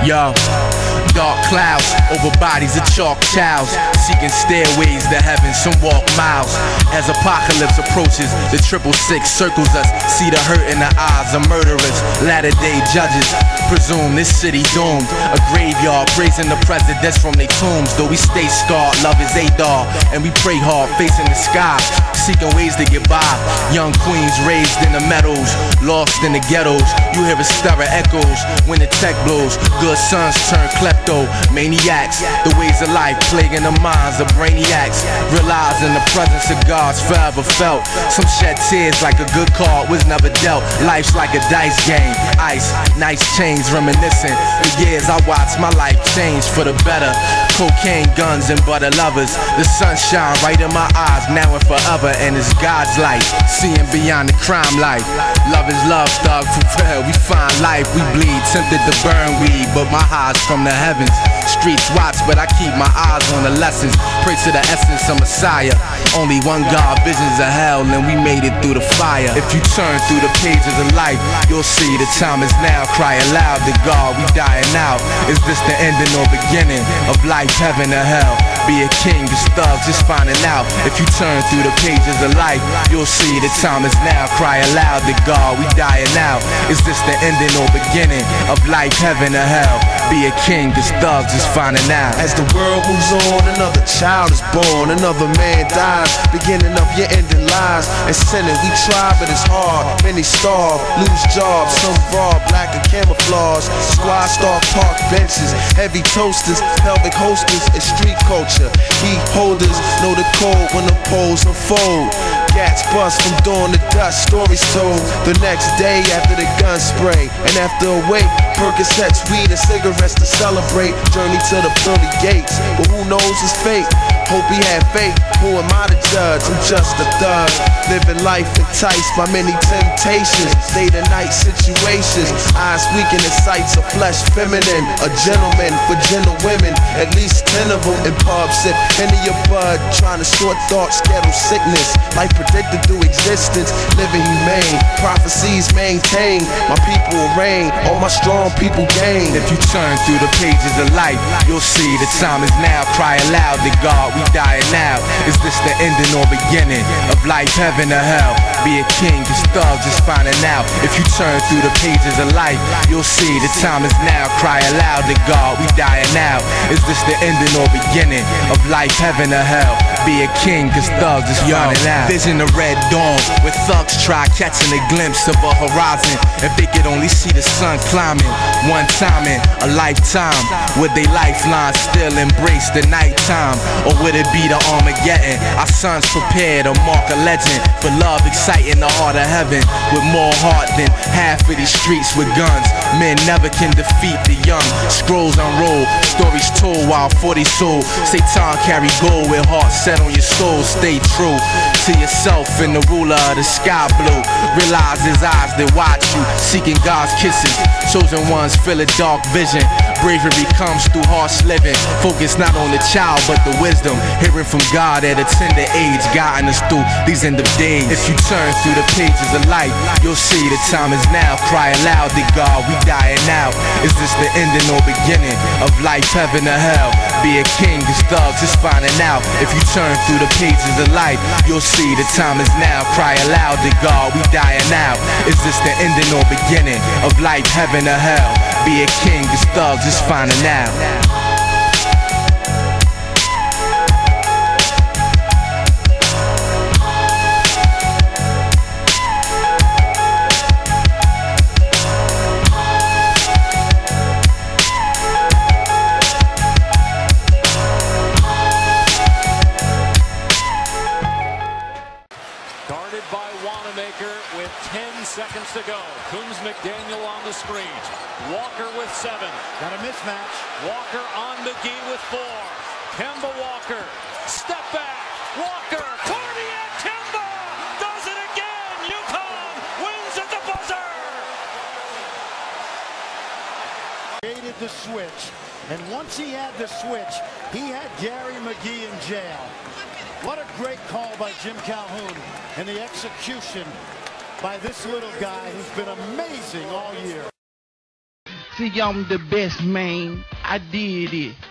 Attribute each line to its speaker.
Speaker 1: Yo, dark clouds over bodies of chalk cows, seeking stairways to heaven, some walk miles. As apocalypse approaches, the 666 circles us. See the hurt in the eyes of murderers, latter-day judges presume this city doomed. A graveyard praising the presidents from their tombs. Though we stay scarred, love is Adar, and we pray hard, facing the sky, seeking ways to get by. Young queens raised in the meadows, lost in the ghettos. You hear a stir of echoes when the tech blows. Good sons turn klepto maniacs. The ways of life plaguing the minds of brainiacs. Realizing the presence of God's forever felt. Some shed tears like a good card was never dealt. Life's like a dice game. Ice, nice chains reminiscent. For years I watched my life change for the better. Cocaine, guns, and butter lovers. The sunshine right in my eyes now and forever, and it's God's light. Seeing beyond the crime life. Love is love, thug, for real. We find life, we bleed. Tempted to burn weed, but my high's from the heavens. Streets watch, but I keep my eyes on the lessons. Pray to the essence of Messiah. Only one God, visions of hell, and we made it through the fire. If you turn through the pages of life, you'll see the time is now. Cry aloud to God, we dying out. Is this the ending or beginning of life, heaven or hell? Be a king, just thugs, just finding out. If you turn through the pages of life, you'll see the time is now. Cry aloud to God, we dying out. Is this the ending or beginning of life, heaven or hell? Be a king, just thugs, just finding out.
Speaker 2: As the world moves on, another child is born, another man dies, beginning of your ending lies. And sinning, we try, but it's hard. Many starve, lose jobs, some raw, black and camouflage. Squad star park benches, heavy toasters, pelvic hosters, and street culture. Heat holders know the code when the poles unfold. Gats bust from dawn to dusk, stories told. The next day after the gun spray, and after a wait, Percocets, weed, and cigarettes to celebrate. Journey to the pearly gates, but who knows his fate? Hope he had faith. Who am I to judge? I'm just a thug, living life enticed by many temptations. Day to night situations, eyes weak in the sights of flesh feminine. A gentleman for gentle women, at least 10 of them. In pub sip Henny your bud, trying to short thoughts, ghetto sickness. Life predicted through existence, living humane. Prophecies maintain, my people will reign, all my strong people gain.
Speaker 1: If you turn through the pages of life, you'll see the time is now. Cry aloud to God, we dying now. Is this the ending or beginning of life, heaven or hell? Be a king, just thugs, just finding out. If you turn through the pages of life, you'll see the time is now. Cry aloud to God, we dying now. Is this the ending or beginning of life, heaven or hell? Be a king, cause thugs is finding out. Vision of red dawn, where thugs try catching a glimpse of a horizon. If they could only see the sun climbing, one time in a lifetime, would they lifeline still embrace the nighttime? Or would it be the Armageddon? Our sons prepare to mark a legend, for love exciting the heart of heaven. With more heart than half of these streets with guns, men never can defeat the young. Scrolls unroll, stories told while 40 sold. Satan carry gold with heart set on your soul. Stay true to yourself and the ruler of the sky blue. Realize his eyes that watch you, seeking God's kisses. Chosen ones feel a dark vision. Bravery comes through harsh living. Focus not on the child but the wisdom. Hearing from God at a tender age, guiding us through these end of days. If you turn through the pages of life, you'll see the time is now. Cry aloud to God, we dying out. Is this the ending or beginning of life, heaven or hell? Be a king, cause thugs is finding out. If you turn through the pages of life, you'll see the time is now. Cry aloud to God, we dying out. Is this the ending or beginning of life, heaven or hell? Be a king, cause thugs is finding out.
Speaker 3: Guarded by Wanamaker with 10 seconds to go. Coombs McDaniel on the screen. Walker with 7.
Speaker 4: Got a mismatch.
Speaker 3: Walker on McGee with 4. Kemba Walker. Step back. Walker. Cordier Kemba does it again. UConn wins at the buzzer.
Speaker 4: Created the switch. And once he had the switch, he had Gary McGee in jail. What a great call by Jim Calhoun, and the execution by this little guy who's been amazing all year.
Speaker 5: See, I'm the best, man. I did it.